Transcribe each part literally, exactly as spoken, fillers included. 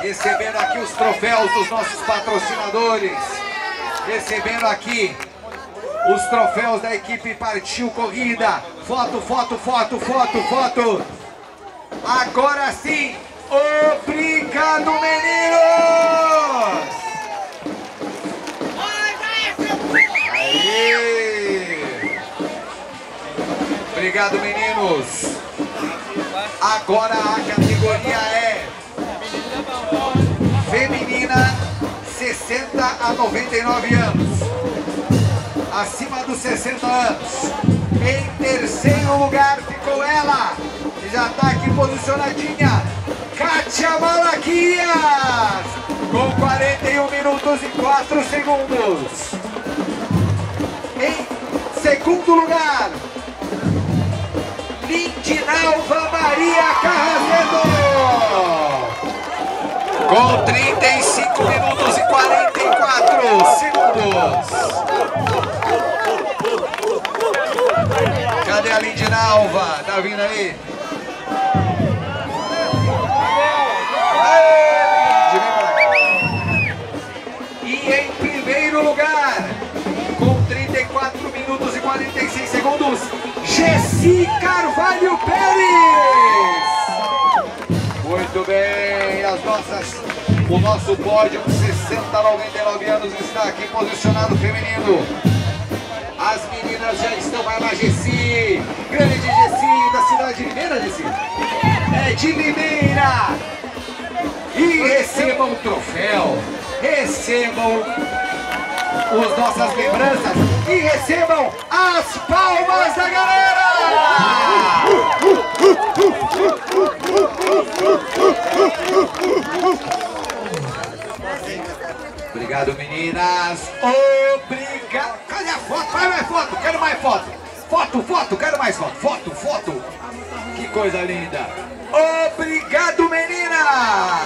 recebendo aqui os troféus dos nossos patrocinadores, recebendo aqui os troféus da equipe Partiu Corrida. Foto, foto, foto, foto, foto. Agora sim, obrigado, meninos! Aê! Obrigado, meninos! Agora a categoria é feminina, sessenta a noventa e nove anos. Acima dos sessenta anos. Em terceiro lugar ficou ela, que já está aqui posicionadinha, Kátia Malaquias, com quarenta e um minutos e quatro segundos. Em segundo lugar, Lindinalva Maria Carrazedo, com trinta e cinco minutos e quarenta e quatro segundos. Cadê a Lindinalva? Tá vindo aí? E em primeiro lugar, com trinta e quatro minutos e quarenta e seis segundos, Jessi Carvalho Pérez. Muito bem, as nossas, o nosso pódio sessenta a noventa e nove anos está aqui posicionado feminino. As meninas já estão, vai lá, Jessi, grande Jessi, da cidade de Limeira, Jessi? É de Limeira. E recebam o troféu, recebam as nossas lembranças e recebam as palmas da galera! Obrigado, meninas. Obrigado. Cadê a foto? Vai mais foto. Quero mais foto. Foto, foto. Quero mais foto. Foto, foto. Que coisa linda. Obrigado, meninas.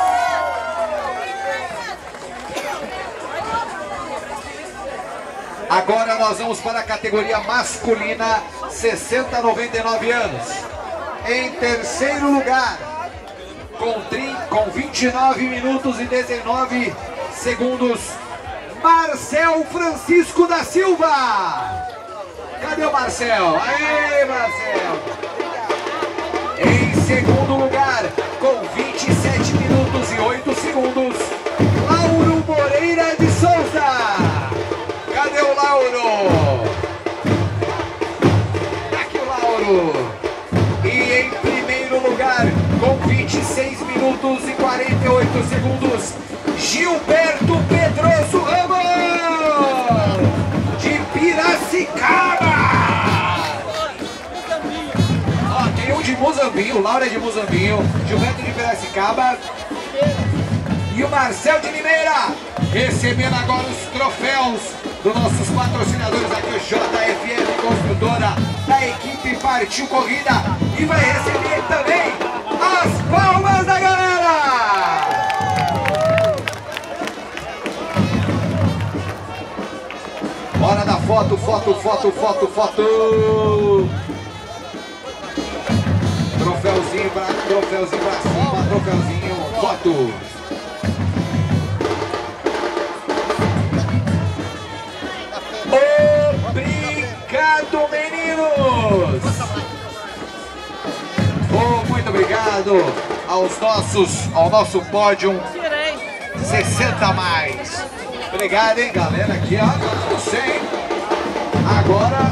Agora nós vamos para a categoria masculina, sessenta a noventa e nove anos. Em terceiro lugar, com, com vinte e nove minutos e dezenove segundos, Marcel Francisco da Silva. Cadê o Marcel? Aê, Marcel! Em segundo lugar, com vinte e sete minutos e oito segundos, Lauro Moreira de Souza. Cadê o Lauro? Tá aqui o Lauro. E em primeiro lugar, com vinte e seis minutos e quarenta e oito segundos, Gilberto Pedroso Ramos, de Piracicaba. Ó, tem um de Muzambinho, o Lauro é de Muzambinho, Gilberto de Piracicaba e o Marcel de Limeira, recebendo agora os troféus dos nossos patrocinadores aqui, o J F F Construtora, da equipe Partiu Corrida, e vai receber também as palmas da galera! Hora da foto, foto, foto, foto, foto! Troféuzinho pra, troféuzinho pra cima, troféuzinho, foto! Obrigado, meninos! Oh, muito obrigado aos nossos, ao nosso pódio sessenta a mais. Obrigado, hein, galera, aqui, ó, não sei. Agora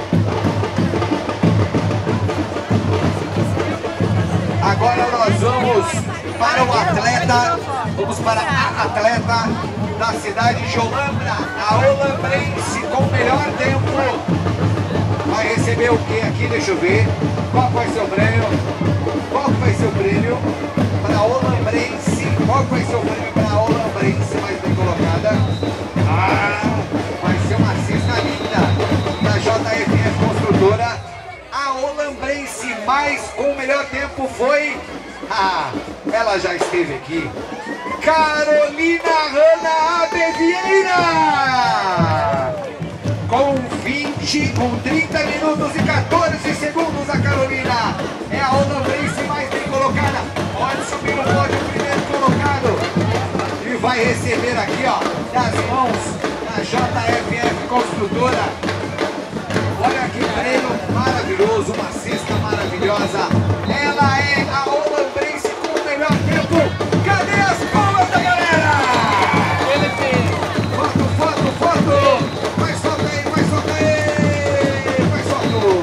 agora nós vamos para o atleta, vamos para a atleta da cidade de Olambra, a olambrense com o melhor tempo. Vai receber o que aqui? Deixa eu ver. Qual vai ser o prêmio? Qual vai ser o prêmio para a olambrense? Qual vai ser o prêmio para a olambrense mais bem colocada? Ah, vai ser uma cesta linda da J F F Construtora. A olambrense mais com o melhor tempo foi... Ah, ela já esteve aqui. Carolina Hanna Abevieira, com vinte, com trinta minutos e quatorze segundos. A Carolina é a olambrense mais bem colocada. Pode subir no pódio, primeiro colocado. vai receber aqui, ó, das mãos da J F F Construtora. Olha que prêmio maravilhoso, uma cesta maravilhosa. Ela é a Olambrense com o melhor tempo. Cadê as palmas da galera? Foto, foto, foto. Mais foto aí, mais foto aí. Mais foto.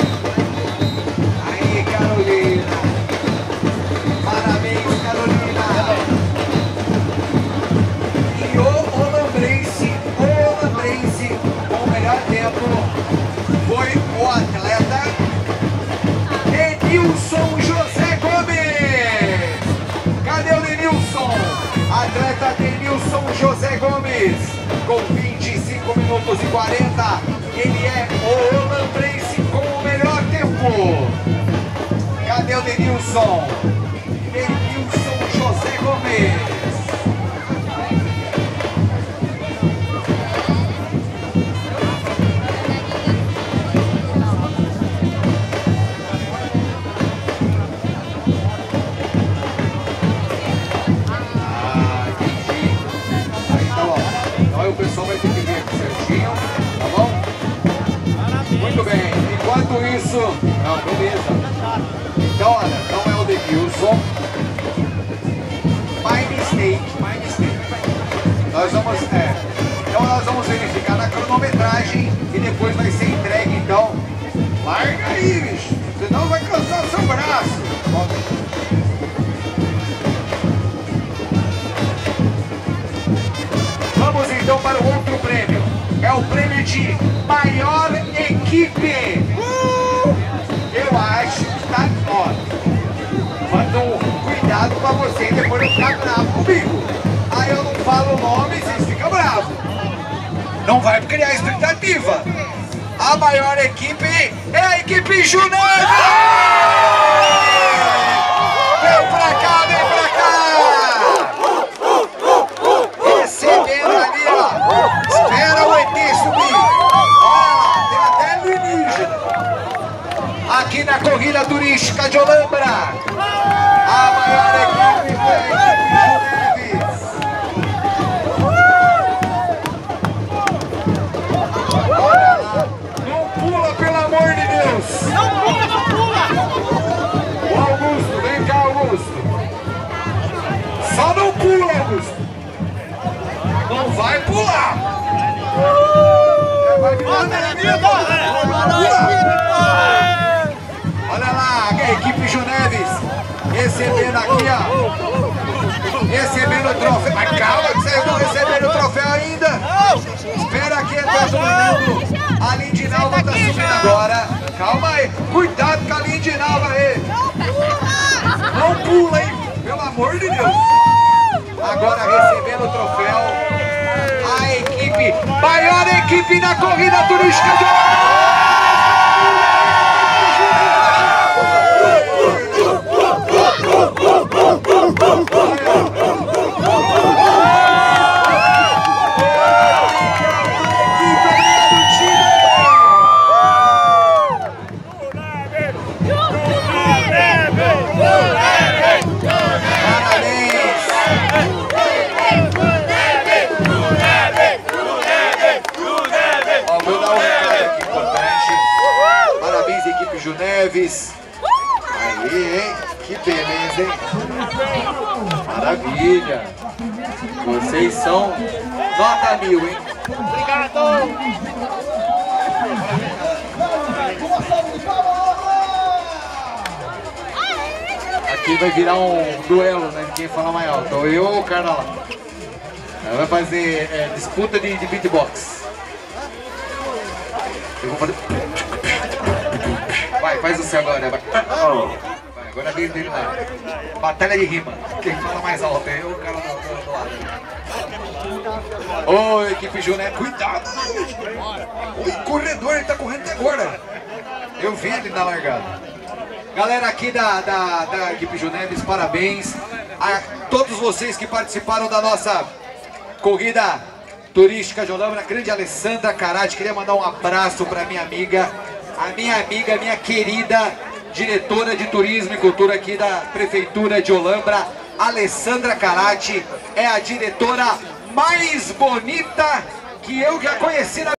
Aí, Carolina. Parabéns, Carolina. E o Olambrense, o Olambrense com o melhor tempo foi o atleta Denilson José Gomes. Cadê o Denilson? Atleta Denilson José Gomes, com vinte e cinco minutos e quarenta. Ele é o Olambrense com o melhor tempo. Cadê o Denilson? Denilson José Gomes. O pessoal vai ter que ver aqui certinho, tá bom? Muito bem, enquanto isso... Não, beleza. Então, olha, não é o Denilson. My mistake, my mistake. Nós vamos... É, então nós vamos verificar na cronometragem e depois vai ser entregue, então. Larga aí, bicho, senão vai cansar o seu braço. Vamos então para o outro prêmio. É o prêmio de maior equipe. Uh! Eu acho que tá... Ó, manda um cuidado pra você e depois não ficar bravo comigo. Aí eu não falo o nome e vocês ficam bravos. Não vai criar expectativa. A maior equipe é a equipe Juneve! Vem pra cá, vem pra cá! Recebendo ali, ó. Espera o E T subir. Olha lá, tem até alienígena. Aqui na corrida turística de Olambra. A maior equipe foi a equipe Juneves. Olha lá. Não pula, pelo amor de Deus. Não pula, não pula. O Augusto, vem cá, Augusto. Só não pula, Augusto. Não vai pular! Uh! Vai Olha lá, a equipe Juneves recebendo aqui, ó. Recebendo o troféu. Mas calma, que vocês não receberam o troféu ainda. Espera aqui, tá subindo. A Lindinalva tá subindo agora. Calma aí. Cuidado com a Lindinalva aí. Não pula, hein? Pelo amor de Deus. Agora recebendo o troféu, a equipe, maior equipe da corrida turística de Juneves. Aí, hein? Que beleza, hein? Maravilha. Vocês são nota mil, hein? Obrigado. Aqui vai virar um duelo, né? Quem fala mais alto. Então eu ou o cara lá. Vai fazer é, disputa de, de beatbox. Eu vou fazer... Vai, faz o seu agora. Vai, agora é dele, dele lá. Batalha de rima. Quem fala mais alto é eu, o cara do, do, do lado. Ô, equipe Juné, cuidado! O corredor, ele tá correndo até agora. Eu vi ele na largada. Galera aqui da, da, da equipe Juneves, parabéns a todos vocês que participaram da nossa corrida turística de Olambra. Grande Alessandra Carati, queria mandar um abraço para minha amiga, a minha amiga, minha querida diretora de turismo e cultura aqui da prefeitura de Olambra, Alessandra Carati é a diretora mais bonita que eu já conheci na